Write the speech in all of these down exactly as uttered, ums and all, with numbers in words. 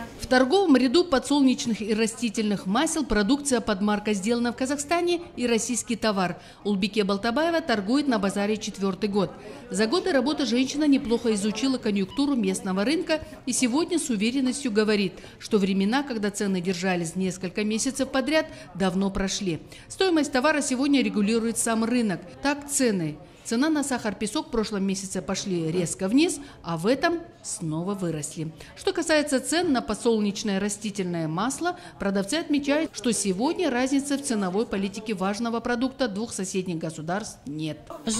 В торговом ряду подсолнечных и растительных масел продукция под маркой сделана в Казахстане и российский товар. Улбике Балтабаева торгует на базаре четвертый год. За годы работы женщина неплохо изучила конъюнктуру местного рынка и сегодня с уверенностью говорит, что времена, когда цены держались несколько месяцев подряд, давно прошли. Стоимость товара сегодня регулирует сам рынок. Так цены. Цена на сахар-песок в прошлом месяце пошли резко вниз, а в этом снова выросли. Что касается цен на подсолнечное растительное масло, продавцы отмечают, что сегодня разницы в ценовой политике важного продукта двух соседних государств нет.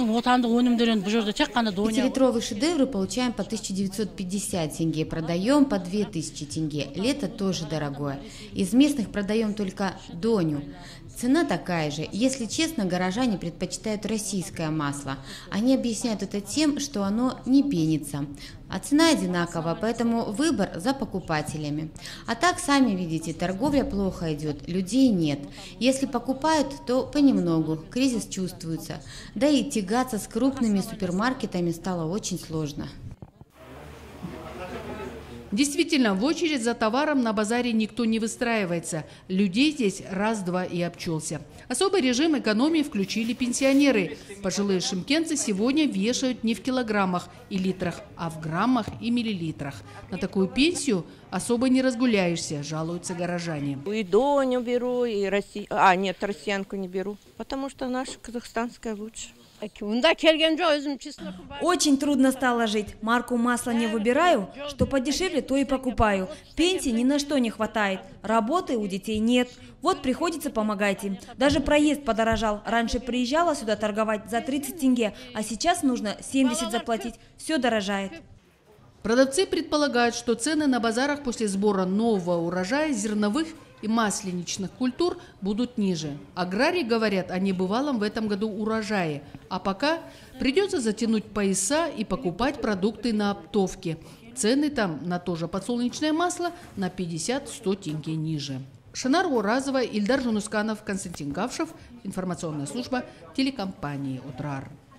Пятилитровые шедевры получаем по тысяче девятьсот пятьдесят тенге, продаем по две тысячи тенге. Лето тоже дорогое. Из местных продаем только доню. Цена такая же. Если честно, горожане предпочитают российское масло. Они объясняют это тем, что оно не пенится. А цена одинакова, поэтому выбор за покупателями. А так, сами видите, торговля плохо идет, людей нет. Если покупают, то понемногу, кризис чувствуется. Да и тягаться с крупными супермаркетами стало очень сложно. Действительно, в очередь за товаром на базаре никто не выстраивается. Людей здесь раз-два и обчелся. Особый режим экономии включили пенсионеры. Пожилые шымкентцы сегодня вешают не в килограммах и литрах, а в граммах и миллилитрах. На такую пенсию особо не разгуляешься, жалуются горожане. И доню беру, и Россию... А, нет, россиянку не беру, потому что наша казахстанская лучше. Очень трудно стало жить. Марку масла не выбираю, что подешевле, то и покупаю. Пенсии ни на что не хватает. Работы у детей нет. Вот приходится помогать им. Даже проезд подорожал. Раньше приезжала сюда торговать за тридцать тенге, а сейчас нужно семьдесят заплатить. Все дорожает. Продавцы предполагают, что цены на базарах после сбора нового урожая зерновых и масленичных культур будут ниже. Аграрии говорят о небывалом в этом году урожае, а пока придется затянуть пояса и покупать продукты на оптовке. Цены там на то же подсолнечное масло на пятьдесят-сто тенге ниже. Шанар Уразова, Ильдар Жунусканов, Константин Гавшев. Информационная служба телекомпании «Утрар».